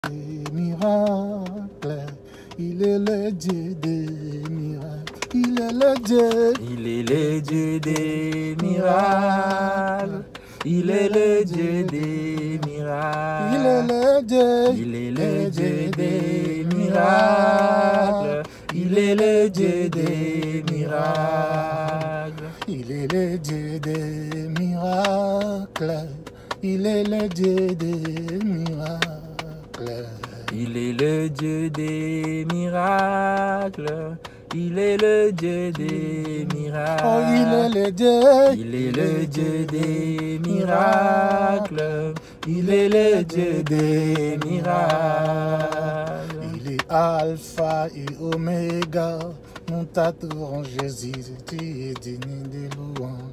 miracles, il est le Dieu des miracles, il est le Dieu, il est le Dieu des miracles, il est le Dieu des miracles, il est le Dieu, il est le Dieu des miracles, il est le Dieu des miracles, il est le Dieu des miracles, il est le Dieu des miracles. Il est le Dieu des miracles, il est le Dieu des miracles. Oh, il est le Dieu, il est le Dieu des miracles, il est le Dieu des miracles. Il est Alpha et Oméga, nous t'adorons Jésus, tu es digne de louange.